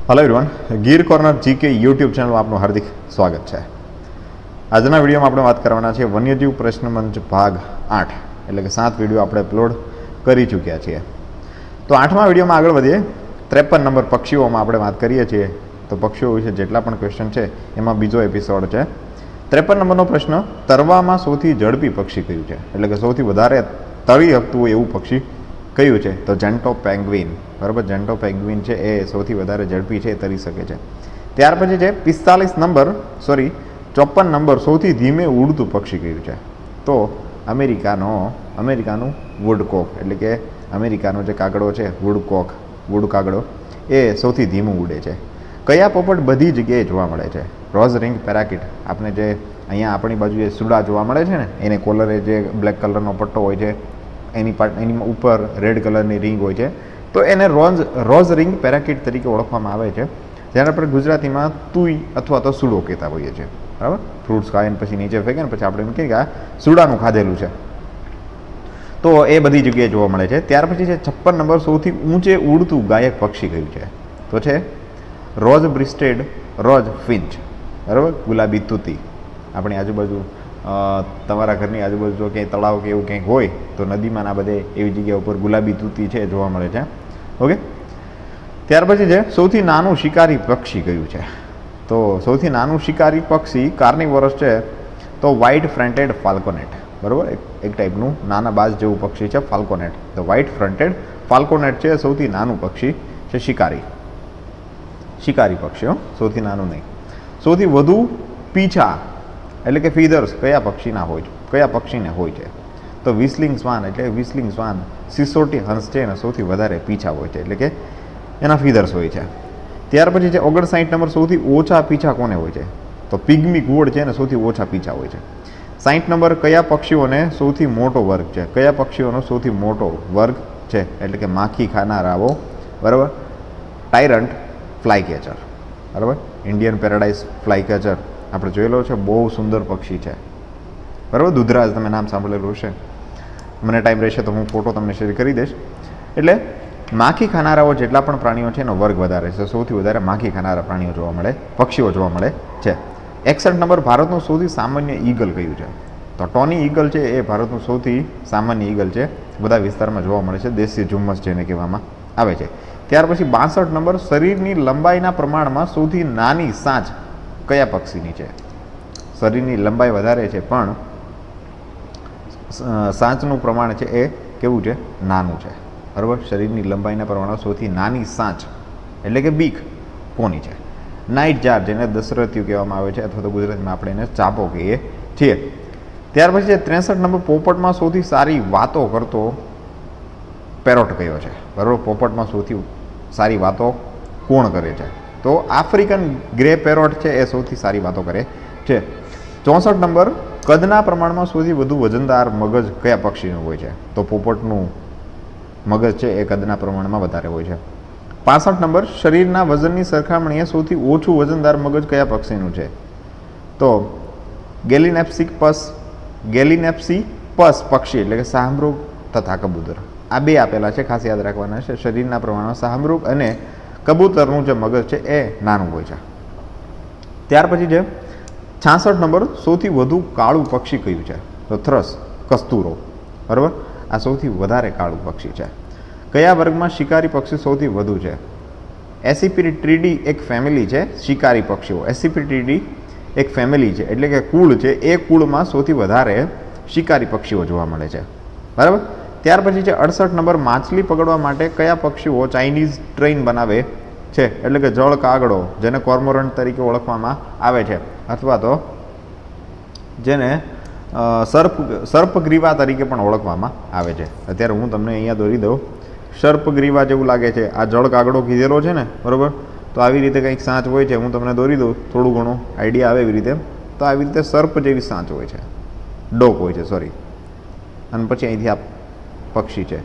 Hello everyone, Gir corner GK YouTube channel આપનું હાર્દિક સ્વાગત છે। આજના વિડીયોમાં આપણે વાત કરવાના છે વન્યજીવ પ્રશ્ન મંચ ભાગ 8, એટલે કે 7 વિડીયો આપણે અપલોડ કરી ચૂક્યા છીએ। તો 8મા વિડીયોમાં આગળ વધીએ। 53 નંબર પક્ષીઓમાં આપણે વાત કરીએ છીએ, તો પક્ષીઓ વિશે જેટલા પણ ક્વેશ્ચન છે એમાં બીજો એપિસોડ છે। 53 નંબરનો પ્રશ્ન, તરવામાં સૌથી ઝડપી પક્ષી કયું છે, એટલે કે સૌથી વધારે તરી શકતું હોય એવું પક્ષી કયું છે? તો જેન્ટો પેંગ્વિન, બરાબર। જેન્ટો પેંગ્વિન છે એ સૌથી વધારે ઝડપી છે, તરી શકે છે। ત્યાર પછી છે 54 નંબર, સૌથી ધીમે ઉડતું પક્ષી કયું છે? તો અમેરિકાનું વુડકોક, એટલે કે અમેરિકાનો જે કાગડો છે વુડ કાગડો, એ સૌથી ધીમું ઉડે છે। કયા પોપટ બધી જગ્યાએ જોવા મળે છે? રોઝ રિંગ પેરાકીટ, આપણે જે અહીંયા આપણી બાજુ જે સુડા જોવા મળે છે ને, એને કોલરે જે બ્લેક કલરનો પટ્ટો હોય છે, એની ઉપર રેડ કલરની રિંગ હોય છે, તો એને રોઝ રિંગ પેરાકીટ તરીકે ઓળખવામાં આવે છે, જેને આપણે ગુજરાતીમાં તુઈ અથવા તો સુડો કહેતા હોઈએ છીએ, બરાબર। ફ્રૂટ્સ ખાઈને પછી નીચે ફેંકે ને પછી આપણે એમ કહીએ કે આ સુડાનું ખાધેલું છે, તો એ બધી જગ્યાએ જોવા મળે છે। ત્યાર પછી છે 56 નંબર, સૌથી ઊંચે ઉડતું ગાયક પક્ષી કયું છે? તો છે રોઝ બ્રિસ્ટેડ રોઝ ફિન્ચ, બરાબર, ગુલાબી તૂતી। આપણી આજુબાજુ તમારા ઘરની આજુબાજુ જો ક્યાંય તળાવ કે એવું ક્યાંક હોય તો નદીમાં આ બધે એવી જગ્યા ઉપર ગુલાબી તૂતી છે જોવા મળે છે, ઓકે। ત્યાર પછી છે સૌથી નાનું શિકારી પક્ષી કયું છે? તો સૌથી નાનું શિકારી પક્ષી કાર્નિવોરસ છે, તો વ્હાઇટ ફ્રન્ટેડ ફાલ્કોનેટ, બરાબર, એક ટાઈપનું નાના બાજ જેવું પક્ષી છે ફાલ્કોનેટ। તો વ્હાઇટ ફ્રન્ટેડ ફાલ્કોનેટ છે સૌથી નાનું પક્ષી છે, શિકારી પક્ષી, સૌથી નાનું નહીં। સૌથી વધુ પીછા એટલે કે ફીધર્સ કયા પક્ષીને હોય છે? તો વિસ્લિંગ શ્વાન, એટલે વિસ્લિંગ શ્વાન સિસોટી હંસ છે ને સૌથી વધારે પીછા હોય છે, એટલે કે એના ફીધર્સ હોય છે। ત્યાર પછી છે 59 નંબર, સૌથી ઓછા પીછા કોને હોય છે? તો પિગ્મી ઘુવડ છે ને સૌથી ઓછા પીછા હોય છે। 60 નંબર, કયા પક્ષીઓને સૌથી મોટો વર્ગ છે? કયા પક્ષીઓનો સૌથી મોટો વર્ગ છે? એટલે કે માખી ખાનારાઓ, બરાબર, ટાયરન્ટ ફ્લાય કેચર, બરાબર, ઇન્ડિયન પેરાડાઇઝ ફ્લાય કેચર આપણે જોયેલો છે, બહુ સુંદર પક્ષી છે, બરાબર। દુધરાજ, તમે નામ સાંભળેલું હશે, મને ટાઈમ રહેશે તો હું ફોટો તમને શેર કરી દઈશ। એટલે માખી ખાનારાઓ જેટલા પણ પ્રાણીઓ છે એનો વર્ગ વધારે છે, સૌથી વધારે માખી ખાનારા પક્ષીઓ જોવા મળે છે। 61 નંબર, ભારતનું સૌથી સામાન્ય ઈગલ કયું છે? તો ટોની ઈગલ છે એ ભારતનું સૌથી સામાન્ય ઈગલ છે, બધા વિસ્તારમાં જોવા મળે છે, દેશી ઝુમ્મસ જેને કહેવામાં આવે છે। ત્યાર પછી 62 નંબર, શરીરની લંબાઈના પ્રમાણમાં સૌથી નાની સાંચ કયા પક્ષીની છે? શરીરની લંબાઈ વધારે છે પણ સાંચનું પ્રમાણ છે એ કેવું છે? નાનું છે, બરાબર। શરીરની લંબાઈના પ્રમાણમાં સૌથી નાની સાંચ એટલે કે બીક કોની છે? નાઇટ જાર, જેને દશરથિયું કહેવામાં આવે છે, અથવા તો ગુજરાતીમાં આપણે એને ચાપો કહીએ છીએ। ત્યાર પછી છે 63 નંબર, પોપટમાં સૌથી સારી વાતો કરતો પેરોટ કયો છે? બરાબર, પોપટમાં સૌથી સારી વાતો કોણ કરે છે? તો આફ્રિકન ગ્રે પેરોટ છે એ સૌથી સારી વાતો કરે છે। 64 નંબર, કદના પ્રમાણમાં સૌથી વધુ વજનદાર મગજ કયા પક્ષીનું હોય છે? તો પોપટનું મગજ છે એ કદના પ્રમાણમાં વધારે હોય છે। 65 નંબર, શરીરના વજનની સરખામણીએ સૌથી ઓછું વજનદાર મગજ કયા પક્ષીનું છે? તો ગેલિનેપ્સિપસ પક્ષી, એટલે કે શાહમૃગ તથા કબૂતર, આ બે આપેલા છે, ખાસ યાદ રાખવાના છે। શરીરના પ્રમાણમાં શાહમૃગ અને કબૂતરનું જે મગજ છે એ નાનું હોય છે। ત્યાર પછી છે 66 નંબર, સૌથી વધુ કાળું પક્ષી કયું છે? તો થ્રસ, કસ્તુરો, બરાબર, આ સૌથી વધારે કાળું પક્ષી છે। કયા વર્ગમાં શિકારી પક્ષી સૌથી વધુ છે? એસિપિટ્રીડી એક ફેમિલી છે શિકારી પક્ષીઓ, એસિપિટ્રીડી એક ફેમિલી છે, એટલે કે કુળ છે, એ કુળમાં સૌથી વધારે શિકારી પક્ષીઓ જોવા મળે છે, બરાબર। ત્યાર પછી છે 68 નંબર, માછલી પકડવા માટે કયા પક્ષીઓ ચાઇનીઝ ટ્રેન બનાવે છે? એટલે કે જળ કાગડો, જેને કોર્મોરન્ટ તરીકે ઓળખવામાં આવે છે, અથવા તો જેને સર્પગ્રીવા તરીકે પણ ઓળખવામાં આવે છે। અત્યારે હું તમને અહીંયા દોરી દઉં, સર્પગ્રીવા જેવું લાગે છે, આ જળ કાગડો કીધેલો છે ને, બરાબર, તો આવી રીતે કંઈક સાંચ હોય છે, હું તમને દોરી દઉં, થોડું ઘણું આઈડિયા આવે એવી રીતે, તો આવી રીતે સર્પ જેવી સાંચ હોય છે, ડોક હોય છે, સોરી, અને પછી અહીંથી આ પક્ષી છે,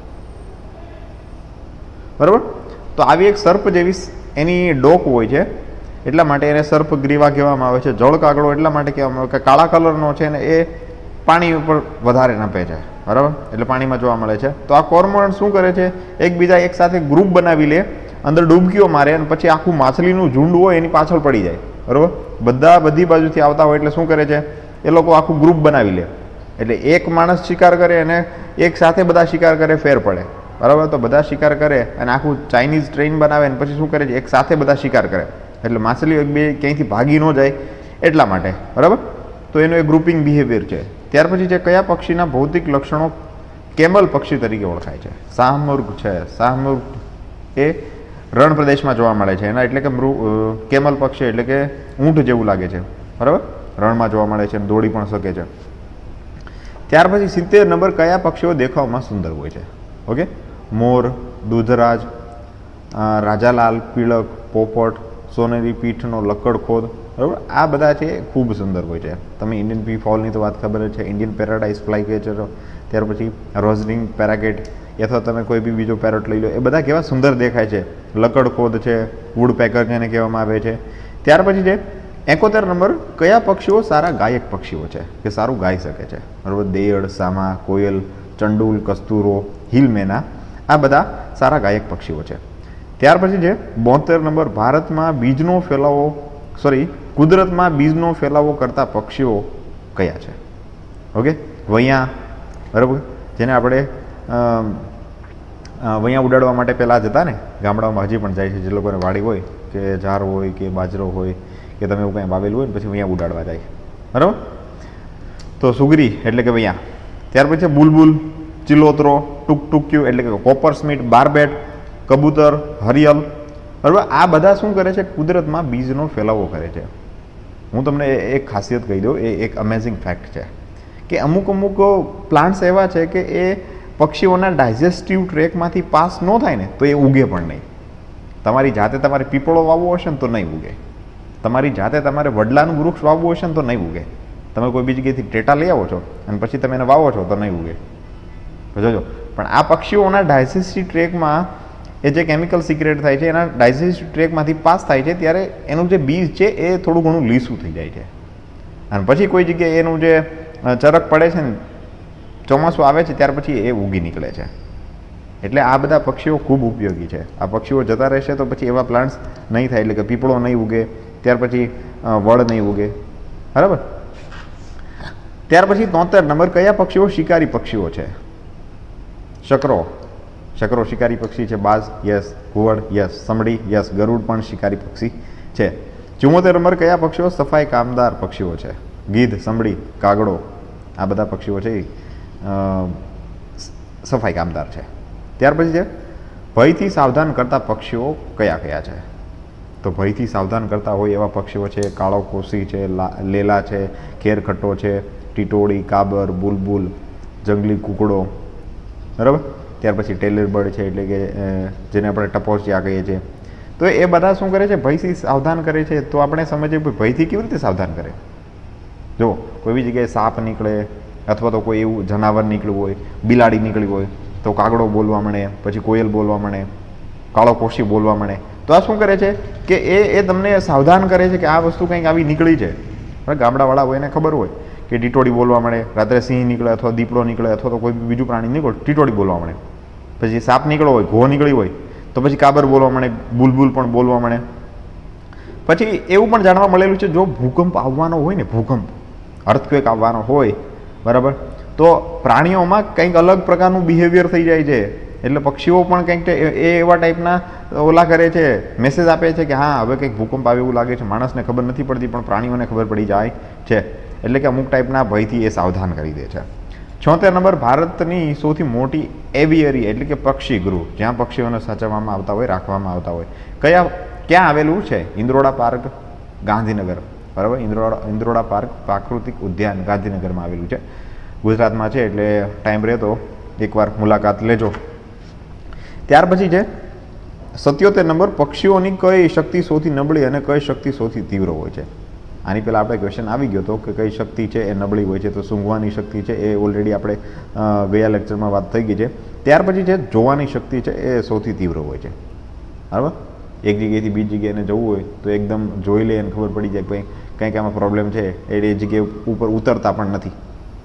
બરાબર। તો આવી એક સર્પ જેવી એની ડોક હોય છે, એટલા માટે એને સર્પગ્રીવા કહેવામાં આવે છે। જળ કાગડો એટલા માટે કહેવામાં આવે કે કાળા કલરનો છે ને એ પાણી ઉપર વધારે નપે છે, બરાબર, એટલે પાણીમાં જોવા મળે છે। તો આ કોર્મોરન્ટ શું કરે છે? એકબીજા એક સાથે ગ્રુપ બનાવી લે અંદર ડૂબકીઓ મારે અને પછી આખું માછલીનું ઝુંડ હોય એની પાછળ પડી જાય, બરાબર. બધી બાજુથી આવતા હોય એટલે શું કરે છે, એ લોકો આખું ગ્રુપ બનાવી લે. એટલે એક માણસ શિકાર કરે અને એક સાથે બધા શિકાર કરે, ફેર પડે, બરાબર. તો બધા શિકાર કરે અને આખું ચાઇનીઝ ટ્રેન બનાવે અને પછી શું કરે છે, એક સાથે બધા શિકાર કરે, એટલે માછલીઓ એક બે ક્યાંયથી ભાગી ન જાય એટલા માટે, બરાબર. તો એનું એક ગ્રુપિંગ બિહેવિયર છે. ત્યાર પછી છે કયા પક્ષીના ભૌતિક લક્ષણો કેમલ પક્ષી તરીકે ઓળખાય છે? શાહમૃગ છે. શાહમૃગ એ રણ પ્રદેશમાં જોવા મળે છે. એના એટલે કે કેમલ પક્ષી એટલે કે ઊંટ જેવું લાગે છે, બરાબર. રણમાં જોવા મળે છે અને દોડી પણ શકે છે. ત્યાર પછી 70 નંબર, કયા પક્ષીઓ દેખાવમાં સુંદર હોય છે? ઓકે, મોર, દૂધરાજ, રાજાલાલ, પીળક, પોપટ, સોનેરી પીઠનો લક્કડખોદ, બરાબર. આ બધા છે ખૂબ સુંદર હોય છે. તમે ઇન્ડિયન પી ફોલની તો વાત ખબર જ છે, ઇન્ડિયન પેરાડાઇઝ ફ્લાય કેચર, ત્યાર પછી રોઝરિંગ પેરાકેટ અથવા તમે કોઈ બી બીજો પેરોટ લઈ લો, એ બધા કેવા સુંદર દેખાય છે. લકડખોદ છે, વુડ પેકર જેને કહેવામાં આવે છે. ત્યાર પછી છે 71 નંબર, કયા પક્ષીઓ સારા ગાયક પક્ષીઓ છે કે સારું ગાઈ શકે છે? બરાબર. દેડ, સામા, કોયલ, ચંડુલ, કસ્તુરો, હિલમેના, આ બધા સારા ગાયક પક્ષીઓ છે. ત્યાર પછી છે 72 નંબર, ભારતમાં બીજનો ફેલાવો કુદરતમાં બીજનો ફેલાવો કરતા પક્ષીઓ કયા છે? ઓકે, વૈયા, બરાબર, જેને આપણે વૈયા ઉડાડવા માટે પહેલાં જતા ને, ગામડાઓમાં હજી પણ જાય છે, જે લોકોને વાડી હોય કે ઝાર હોય કે બાજરો હોય કે તમે એવું કંઈ વાવેલું હોય ને પછી વૈયા ઉડાડવા જાય, બરાબર. તો સુગરી એટલે કે વૈયા. ત્યાર પછી બુલબુલ, ચિલોતરો, ટુકટુક્યું એટલે કે કોપરસ્મિટ, બારબેટ, કબૂતર, હરિયલ, બરાબર. આ બધા શું કરે છે? કુદરતમાં બીજનો ફેલાવો કરે છે. હું તમને એક ખાસિયત કહી દઉં, એ એક અમેઝિંગ ફેક્ટ છે કે અમુક પ્લાન્ટ્સ એવા છે કે એ પક્ષીઓના ડાયજેસ્ટિવ ટ્રેકમાંથી પાસ ન થાય ને તો એ ઉગે પણ નહીં. તમારી જાતે તમારે પીપળો વાવવો હશે ને તો નહીં ઉગે. તમારી જાતે તમારે વડલાનું વૃક્ષ વાવવું હશે ને તો નહીં ઉગે. તમે કોઈ બીજી જગ્યાએથી ટેટા લઈ આવો છો અને પછી તમે એને વાવો છો તો નહીં ઉગે, જોજો. પણ આ પક્ષીઓના ડાયજેસ્ટિવ ટ્રેકમાં એ જે કેમિકલ સિક્રેટ થાય છે એના ડાયજેસ્ટિવ ટ્રેકમાંથી પાસ થાય છે ત્યારે એનું જે બીજ છે એ થોડું ઘણું લીસું થઈ જાય છે અને પછી કોઈ જગ્યાએ એનું જે ચરક પડે છે ને, ચોમાસું આવે છે ત્યાર પછી એ ઉગી નીકળે છે. એટલે આ બધા પક્ષીઓ ખૂબ ઉપયોગી છે. આ પક્ષીઓ જતા રહેશે તો પછી એવા પ્લાન્ટ્સ નહીં થાય, એટલે કે પીપળો નહીં ઉગે, ત્યાર પછી વડ નહીં ઉગે, બરાબર. ત્યાર પછી 73 નંબર, કયા પક્ષીઓ શિકારી પક્ષીઓ છે? શકરો શિકારી પક્ષી છે. બાજ, યસ. ઘુવડ, યસ. સમડી, યસ. ગરુડ પણ શિકારી પક્ષી છે. 74 નંબર, કયા પક્ષીઓ સફાઈ કામદાર પક્ષીઓ છે? ગીધ, સમડી, કાગડો, આ બધા પક્ષીઓ છે સફાઈ કામદાર છે. ત્યાર પછી છે ભયથી સાવધાન કરતા પક્ષીઓ કયા કયા છે? તો ભયથી સાવધાન કરતા હોય એવા પક્ષીઓ છે કાળો કોસી છે, લેલા છે, ખેરખટ્ટો છે, ટીટોળી, કાબર, બુલબુલ, જંગલી કુકડો, બરાબર. ત્યાર પછી ટેલર બર્ડ છે એટલે કે જેને આપણે ટપોસિયા કહીએ છીએ. તો એ બધા શું કરે છે? ભયથી સાવધાન કરે છે. તો આપણે સમજીએ ભયથી કેવી રીતે સાવધાન કરે. જો કોઈ બી જગ્યાએ સાપ નીકળે અથવા તો કોઈ એવું જનાવર નીકળ્યું હોય, બિલાડી નીકળી હોય તો કાગડો બોલવા મળે, પછી કોયલ બોલવા મળે, કાળો કોશી બોલવા મળે. તો આ શું કરે છે કે એ તમને સાવધાન કરે છે કે આ વસ્તુ કંઈક આવી નીકળી છે. ગામડાવાળા હોય એને ખબર હોય કે ટીટોળી બોલવા મળે, રાત્રે સિંહ નીકળે અથવા દીપડો નીકળે અથવા તો કોઈ બીજું પ્રાણી નીકળે ટીટોળી બોલવા મળે. પછી સાપ નીકળ્યો હોય, ઘો નીકળી હોય તો પછી કાબર બોલવા મળે, બુલબુલ પણ બોલવા મળે. પછી એવું પણ જાણવા મળેલું છે જો ભૂકંપ આવવાનો હોય ને, ભૂકંપ અર્થક્વેક આવવાનો હોય, બરાબર, તો પ્રાણીઓમાં કંઈક અલગ પ્રકારનું બિહેવિયર થઈ જાય છે. એટલે પક્ષીઓ પણ કંઈક એવા ટાઈપના ઓલા કરે છે, મેસેજ આપે છે કે હા હવે કંઈક ભૂકંપ આવે એવું લાગે છે. માણસને ખબર નથી પડતી પણ પ્રાણીઓને ખબર પડી જાય છે. એટલે કે અમુક ટાઈપના ભયથી એ સાવધાન કરી દે છે. 76 નંબર, ભારતની સૌથી મોટી એવિયરી એટલે કે પક્ષી ગૃહ જ્યાં પક્ષીઓને સાચવવામાં આવતા હોય, રાખવામાં આવતા હોય, ક્યાં આવેલું છે? ઇન્દ્રોડા પાર્ક, ગાંધીનગર, બરાબર. ઇન્દ્રોડા પાર્ક પ્રાકૃતિક ઉદ્યાન ગાંધીનગરમાં આવેલું છે, ગુજરાતમાં છે. એટલે ટાઈમ રહે તો એકવાર મુલાકાત લેજો. ત્યાર પછી છે 77 નંબર, પક્ષીઓની કઈ શક્તિ સૌથી નબળી અને કઈ શક્તિ સૌથી તીવ્ર હોય છે? આની પહેલાં આપણે ક્વેશ્ચન આવી ગયો હતો કે કઈ શક્તિ છે એ નબળી હોય છે, તો સૂંઘવાની શક્તિ છે એ ઓલરેડી આપણે ગયા લેક્ચરમાં વાત થઈ ગઈ છે. ત્યાર પછી છે જોવાની શક્તિ છે એ સૌથી તીવ્ર હોય છે, બરાબર. એક જગ્યાએથી બીજી જગ્યાએ જવું હોય તો એકદમ જોઈ લે અને ખબર પડી જાય કે કંઈક આમાં પ્રોબ્લેમ છે, એ જગ્યાએ ઉપર ઉતરતા પણ નથી.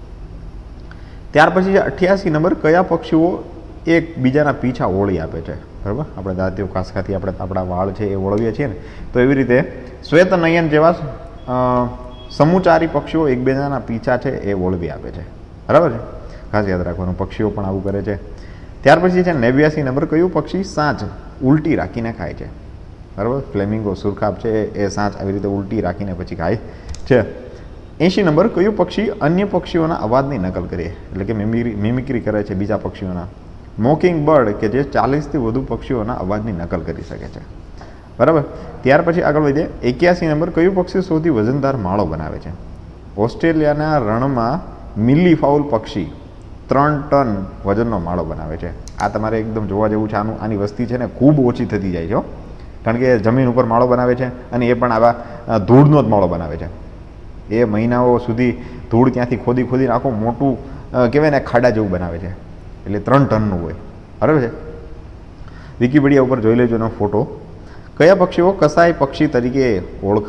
ત્યાર પછી છે 88 નંબર, કયા પક્ષીઓ એકબીજાના પીછા ઓળી આપે છે? બરાબર, આપણે દાંતીઓ કાસકાથી આપણે આપણા વાળ છે એ ઓળવીએ છીએ ને, તો એવી રીતે શ્વેત નયન જેવા સમુચારી પક્ષીઓ એકબીજાના પીછા છે એ ઓળવી આપે છે. બરાબર છે, ખાસ યાદ રાખવાનું, પક્ષીઓ પણ આવું કરે છે. ત્યાર પછી છે 89 નંબર, કયું પક્ષી સાંજ ઉલટી રાખીને ખાય છે? બરાબર, ફ્લેમિંગો સુરખાબ છે એ સાંજ આવી રીતે ઉલટી રાખીને પછી ખાય છે. 80 નંબર, કયું પક્ષી અન્ય પક્ષીઓના અવાજની નકલ કરે, એટલે કે મિમિક્રી કરે છે બીજા પક્ષીઓના? મોકિંગ બર્ડ, કે જે 40થી વધુ પક્ષીઓના અવાજની નકલ કરી શકે છે. બરાબર, ત્યાર પછી આગળ વધીએ. 81 નંબર, કયું પક્ષી સૌથી વજનદાર માળો બનાવે છે? ઓસ્ટ્રેલિયાના રણમાં મિલ્લી ફાઉલ પક્ષી 3 ટન વજનનો માળો બનાવે છે. આ તમારે એકદમ જોવા જેવું છે. આની વસ્તી છે ને ખૂબ ઓછી થતી જાય છે, કારણ કે જમીન ઉપર માળો બનાવે છે અને એ પણ આવા ધૂળનો જ માળો બનાવે છે. એ મહિનાઓ સુધી ધૂળ ત્યાંથી ખોદીને આખું મોટું કહેવાય ને ખાડા જેવું બનાવે છે, એટલે 3 ટનનું હોય. બરાબર છે, વિકીપીડિયા ઉપર જોઈ લેજો એનો ફોટો. કયા પક્ષીઓ કસાઈ પક્ષી તરીકે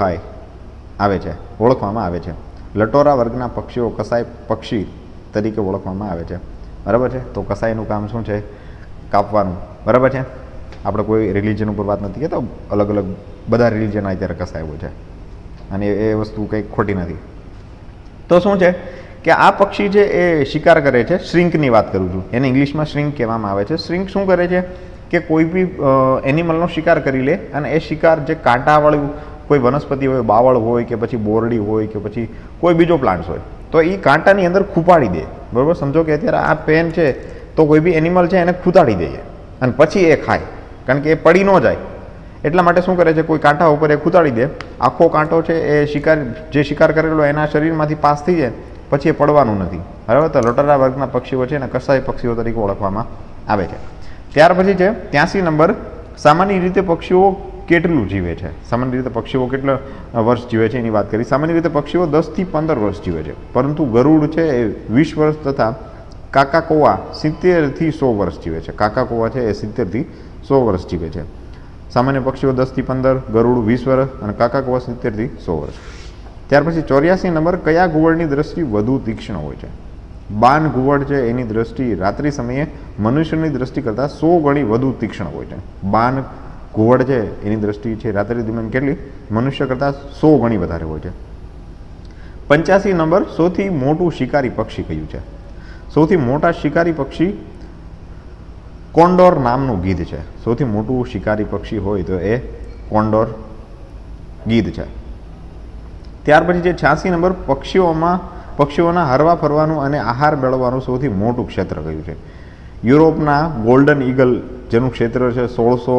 ઓળખવામાં આવે છે? લટોરા વર્ગના પક્ષીઓ કસાઈ પક્ષી તરીકે ઓળખવામાં આવે છે. બરાબર છે, તો કસાઈનું કામ શું છે? કાપવાનું. બરાબર છે, આપણે કોઈ રિલિજન ઉપર વાત નથી કહેતા, અલગ અલગ બધા રિલિજન અત્યારે કસાય હોય છે, અને એ વસ્તુ કંઈ ખોટી નથી. તો શું છે કે આ પક્ષી છે એ શિકાર કરે છે. શ્રિંકની વાત કરું છું, એને ઇંગ્લિશમાં શ્રિંક કહેવામાં આવે છે. શ્રિંક શું કરે છે કે કોઈ બી એનિમલનો શિકાર કરી લે, અને એ શિકાર જે કાંટાવાળું કોઈ વનસ્પતિ હોય, બાવળ હોય કે પછી બોરડી હોય કે પછી કોઈ બીજો પ્લાન્ટ હોય, તો એ કાંટાની અંદર ખૂંપાડી દે. બરાબર, સમજો કે અત્યારે આ પેન છે તો કોઈ બી એનિમલ છે એને ખૂંટાડી દઈએ અને પછી એ ખાય, કારણ કે એ પડી ન જાય. એટલા માટે શું કરે છે, કોઈ કાંટા ઉપર એ ખૂંટાડી દે, આખો કાંટો છે એ જે શિકાર કરેલો એના શરીરમાંથી પાસ થઈ જાય, પછી એ પડવાનું નથી. બરાબર, તો લટોરા વર્ગના પક્ષીઓ છે ને કસાઈ પક્ષીઓ તરીકે ઓળખવામાં આવે છે. ત્યાર પછી છે 83 નંબર, સામાન્ય રીતે પક્ષીઓ કેટલું જીવે છે? સામાન્ય રીતે પક્ષીઓ કેટલા વર્ષ જીવે છે એની વાત કરી. સામાન્ય રીતે પક્ષીઓ 10થી 15 વર્ષ જીવે છે, પરંતુ ગરુડ છે એ 20 વર્ષ તથા કાકાકોવા 70થી 100 વર્ષ જીવે છે. કાકાકોવા છે એ 70થી 100 વર્ષ જીવે છે. સામાન્ય પક્ષીઓ 10થી 15, ગરુડ 20 વર્ષ અને કાકાકોવા 70થી 100 વર્ષ. ત્યાર પછી 84 નંબર, કયા ઘુવડની દ્રષ્ટિ વધુ તીક્ષ્ણ હોય છે? બાન ઘુવડ છે એની દ્રષ્ટિ રાત્રિ સમયે મનુષ્યની દ્રષ્ટિ કરતાં 100 ગણી વધુ તીક્ષ્ણ હોય છે. બાન ઘુવડ છે એની દ્રષ્ટિ છે રાત્રિ દરમિયાન કેટલી? મનુષ્ય કરતાં 100 ગણી વધારે હોય છે. 85 નંબર, સૌથી મોટું શિકારી પક્ષી કયું છે? સૌથી મોટા શિકારી પક્ષી કોન્ડોર નામનું ગીધ છે. સૌથી મોટું શિકારી પક્ષી હોય તો એ કોન્ડોર ગીધ છે. ત્યાર પછી છે 86 નંબર, પક્ષીઓના હરવા ફરવાનું અને આહાર મેળવવાનું સૌથી મોટું ક્ષેત્ર કયું છે? યુરોપના ગોલ્ડન ઈગલ, જેનું ક્ષેત્ર છે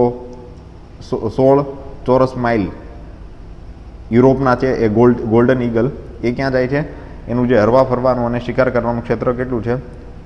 16 ચોરસ માઇલ. યુરોપના છે એ ગોલ્ડન ઈગલ, એ ક્યાં જાય છે? એનું જે હરવા ફરવાનું અને શિકાર કરવાનું ક્ષેત્ર કેટલું છે?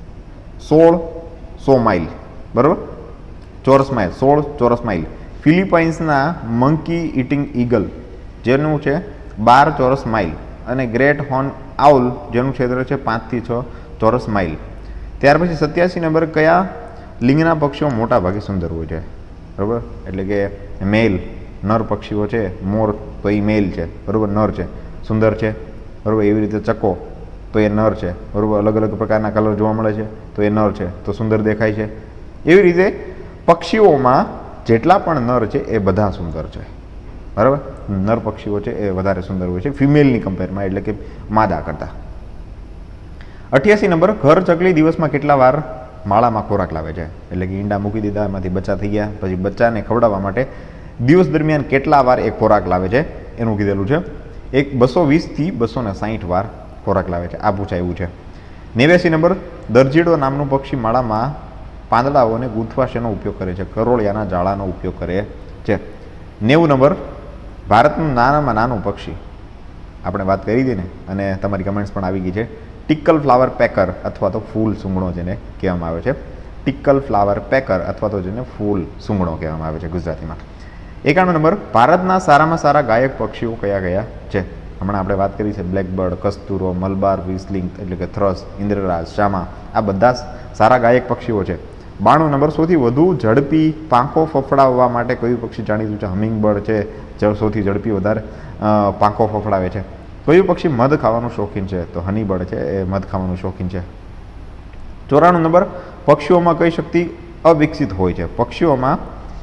1600 માઇલ. બરાબર, ચોરસ માઇલ, 16 ચોરસ માઇલ. ફિલિપાઇન્સના મંકી ઇટિંગ ઈગલ, જેનું છે 12 ચોરસ માઇલ, અને ગ્રેટ હોર્ન આઉલ, જેનું ક્ષેત્ર છે 5થી 6 ચોરસ માઇલ. ત્યાર પછી 87 નંબર, કયા લિંગના પક્ષીઓ મોટા ભાગે સુંદર હોય છે? બરાબર, એટલે કે મેલ નર પક્ષીઓ છે, મોર તો એ મેલ છે, બરાબર, નર છે, સુંદર છે. બરાબર, એવી રીતે ચકો તો એ નર છે. બરાબર, અલગ અલગ પ્રકારના કલર જોવા મળે છે તો એ નર છે, તો સુંદર દેખાય છે. એવી રીતે પક્ષીઓમાં જેટલા પણ નર છે એ બધા સુંદર છે. બરાબર, નર પક્ષીઓ છે એ વધારે સુંદર હોય છે ફિમેલની કમ્પેરમાં, એટલે કે માદા કરતાં. 88 નંબર, ઘર ચકલી દિવસમાં કેટલા વાર માળામાં ખોરાક લાવે છે? એટલે કે ઈંડા મૂકી દીધા, એમાંથી બચ્ચા થઈ ગયા, પછી બચ્ચાને ખવડાવવા માટે દિવસ દરમિયાન કેટલા વાર એ ખોરાક લાવે છે એનું કીધેલું છે. 220થી 260 વાર ખોરાક લાવે છે, આ પૂછાયું છે. 89 નંબર, દરજીડો નામનું પક્ષી માળામાં પાંદડાઓને ગૂંથવા શેનો ઉપયોગ કરે છે? કરોળિયાના જાળાનો ઉપયોગ કરે છે. 90 નંબર, ભારતનું નાનામાં નાનું પક્ષી, આપણે વાત કરી હતી ને, અને તમારી કમેન્ટ્સ પણ આવી ગઈ છે. ટિકલ ફ્લાવર પેકર અથવા તો ફૂલ સૂંઘણો જેને કહેવામાં આવે છે. ટિકલ ફ્લાવર પેકર અથવા તો જેને ફૂલ સૂંઘણો કહેવામાં આવે છે ગુજરાતીમાં. 91 નંબર, ભારતના સારામાં સારા ગાયક પક્ષીઓ કયા કયા છે? હમણાં આપણે વાત કરી છે બ્લેકબર્ડ, કસ્તુરો, મલબાર વિસ્લિંગ એટલે કે થ્રસ, ઇન્દ્રરાજ, શામા, આ બધા સારા ગાયક પક્ષીઓ છે. 92 નંબર, સૌથી વધુ ઝડપી પાંખો ફફડાવવા માટે કયું પક્ષી જાણીતું છે? હમિંગબર્ડ છે, સૌથી ઝડપી વધારે પાંખો ફફડાવે છે. કયું પક્ષી મધ ખાવાનું શોખીન છે? તો હનીબર્ડ છે એ મધ ખાવાનું શોખીન છે. 94 નંબર, પક્ષીઓમાં કઈ શક્તિ અવિકસિત હોય છે? પક્ષીઓમાં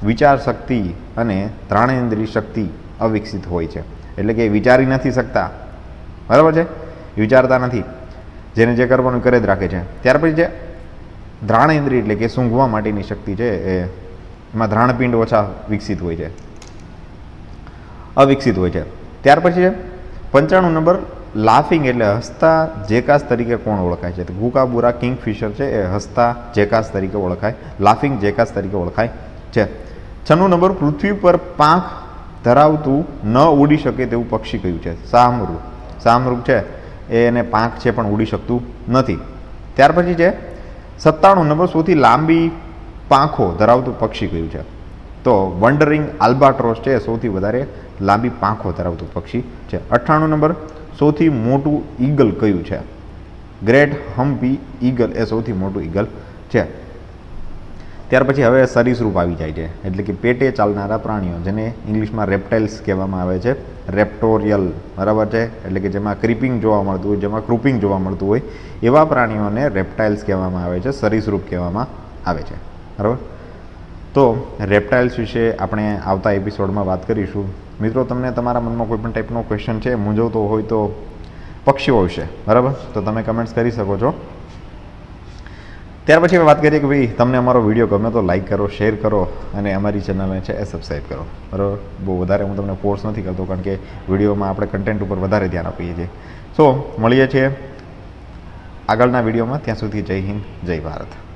વિચાર શક્તિ અને ઘ્રાણેન્દ્રિય શક્તિ અવિકસિત હોય છે, એટલે કે વિચારી નથી શકતા, બરાબર છે, વિચારતા નથી, જેને જે કરવાનું કરે જ રાખે છે. ત્યાર પછી છે ઘ્રાણેન્દ્રિય, એટલે કે સૂંઘવા માટેની શક્તિ છે એમાં ઘ્રાણપિંડ ઓછા વિકસિત હોય છે, અવિકસિત હોય છે. ત્યાર પછી છે 95 નંબર લાફિંગ, એટલે હસતા જેકાસ તરીકે કોણ ઓળખાય છે? તો કુકાબુરા કિંગફિશર છે એ હસતા જેકાસ તરીકે ઓળખાય, લાફિંગ જેકાસ તરીકે ઓળખાય છે. 96 નંબર પૃથ્વી પર પાંખ ધરાવતું ન ઉડી શકે તેવું પક્ષી કયું છે? શાહમૃગ. શાહમૃગ છે એને પાંખ છે પણ ઉડી શકતું નથી. ત્યાર પછી છે 97 નંબર સૌથી લાંબી પાંખો ધરાવતું પક્ષી કયું છે? તો વન્ડરિંગ આલ્બાટ્રોસ છે સૌથી વધારે લાંબી પાંખો ધરાવતું પક્ષી છે. 98 નંબર સૌથી મોટું ઈગલ કયું છે? ગ્રેટ હમ્પી ઈગલ એ સૌથી મોટું ઈગલ છે. ત્યાર પછી હવે સરીસૃપ આવી જાય છે, એટલે કે પેટે ચાલનારા પ્રાણીઓ, જેને ઇંગ્લિશમાં રેપ્ટાઇલ્સ કહેવામાં આવે છે, રેપ્ટોરિયલ, બરાબર છે, એટલે કે જેમાં ક્રીપિંગ જોવા મળતું હોય, જેમાં ક્રૂપિંગ જોવા મળતું હોય એવા પ્રાણીઓને રેપ્ટાઇલ્સ કહેવામાં આવે છે, સરીસૃપ કહેવામાં આવે છે, બરાબર. તો રેપ્ટાઇલ્સ વિશે આપણે આવતા એપિસોડમાં વાત કરીશું. મિત્રો, તમને તમારા મનમાં કોઈ પણ ટાઈપનો ક્વેશ્ચન છે, મૂંઝવતો હોય તો પક્ષીઓ વિશે, બરાબર, તો તમે કમેન્ટ્સ કરી શકો છો. ત્યાર પછી વાત કરીએ કે ભાઈ તમને અમારો વિડીયો ગમે તો લાઇક કરો, શેર કરો અને અમારી ચેનલને છે એ સબસ્ક્રાઈબ કરો, બરાબર. બહુ વધારે હું તમને ફોર્સ નથી કરતો, કારણ કે વિડીયોમાં આપણે કન્ટેન્ટ ઉપર વધારે ધ્યાન આપીએ છીએ. સો મળીએ છીએ આગળના વિડીયોમાં, ત્યાં સુધી જય હિન્દ, જય ભારત.